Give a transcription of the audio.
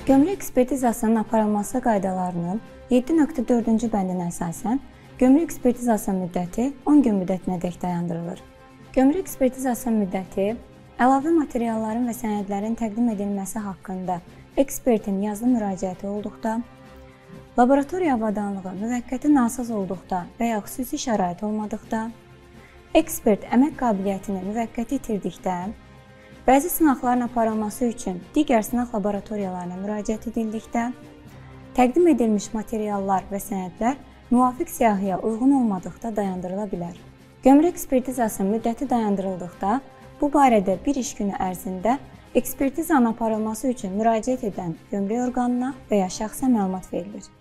Gömrük ekspertizasının aparılması qaydalarının 7.4-cü bəndinə əsasən, gömrük ekspertizası müddəti 10 gün müddətinədək dayandırılır. Gömrük ekspertizası müddəti, əlavə materialların və sənədlərin təqdim edilməsi haqqında ekspertin yazılı müraciəti olduqda, laboratoriya avadanlığı müvəqqəti nasaz olduqda və ya xüsusi şərait olmadıqda, ekspert əmək qabiliyyətini müvəqqəti itirdikdə, bəzi sınaqların aparılması üçün digər sınaq laboratoriyalarına müraciət edildikdə, təqdim edilmiş materiallar və sənədlər müvafiq siyahıya uyğun olmadıqda dayandırıla bilər. Gömrük ekspertizası müddəti dayandırıldıqda, bu barədə bir iş günü ərzində ekspertizanın aparılması üçün müraciət edən gömrük orqanına və ya şəxsə məlumat verilir.